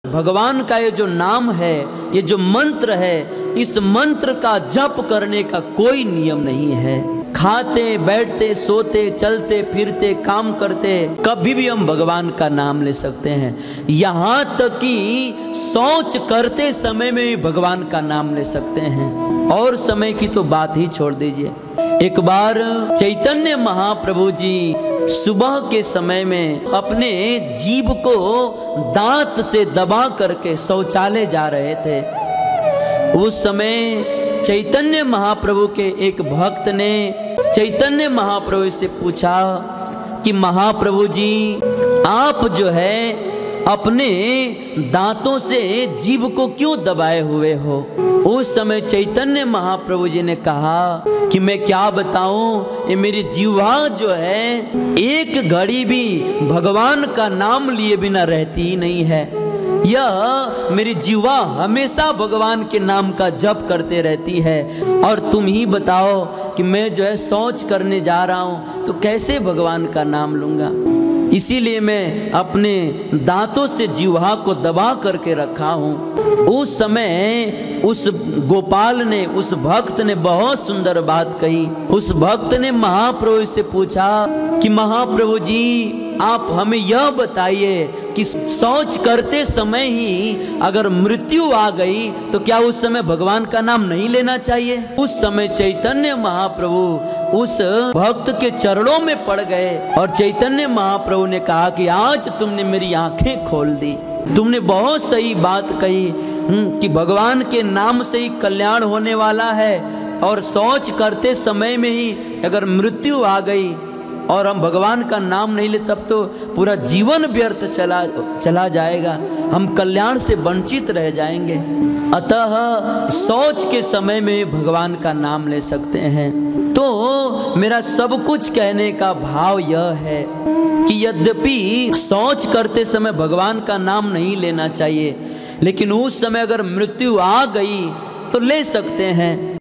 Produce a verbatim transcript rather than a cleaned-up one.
भगवान का ये जो नाम है, ये जो मंत्र है, इस मंत्र का जप करने का कोई नियम नहीं है। खाते बैठते सोते चलते फिरते काम करते कभी भी हम भगवान का नाम ले सकते हैं। यहाँ तक कि शौच करते समय में भी भगवान का नाम ले सकते हैं, और समय की तो बात ही छोड़ दीजिए। एक बार चैतन्य महाप्रभु जी सुबह के समय में अपने जीभ को दांत से दबा करके शौचालय जा रहे थे। उस समय चैतन्य महाप्रभु के एक भक्त ने चैतन्य महाप्रभु से पूछा कि महाप्रभु जी, आप जो है अपने दांतों से जीभ को क्यों दबाए हुए हो? उस समय चैतन्य महाप्रभु जी ने कहा कि मैं क्या बताऊं, ये मेरी जीवा जो है एक घड़ी भी भगवान का नाम लिए बिना रहती ही नहीं है। यह मेरी जीवा हमेशा भगवान के नाम का जप करते रहती है, और तुम ही बताओ कि मैं जो है शौच करने जा रहा हूं तो कैसे भगवान का नाम लूंगा। इसीलिए मैं अपने दांतों से जीवा को दबा करके रखा हूँ। उस समय उस गोपाल ने, उस भक्त ने बहुत सुंदर बात कही। उस भक्त ने महाप्रभु से पूछा कि महाप्रभु जी, आप हमें यह बताइए कि शौच करते समय ही अगर मृत्यु आ गई तो क्या उस समय भगवान का नाम नहीं लेना चाहिए? उस समय चैतन्य महाप्रभु उस भक्त के चरणों में पड़ गए, और चैतन्य महाप्रभु ने कहा कि आज तुमने मेरी आंखें खोल दी। तुमने बहुत सही बात कही कि भगवान के नाम से ही कल्याण होने वाला है, और शौच करते समय में ही अगर मृत्यु आ गई और हम भगवान का नाम नहीं ले तब तो पूरा जीवन व्यर्थ चला चला जाएगा, हम कल्याण से वंचित रह जाएंगे। अतः शौच के समय में भगवान का नाम ले सकते हैं। तो मेरा सब कुछ कहने का भाव यह है कि यद्यपि शौच करते समय भगवान का नाम नहीं लेना चाहिए, लेकिन उस समय अगर मृत्यु आ गई तो ले सकते हैं।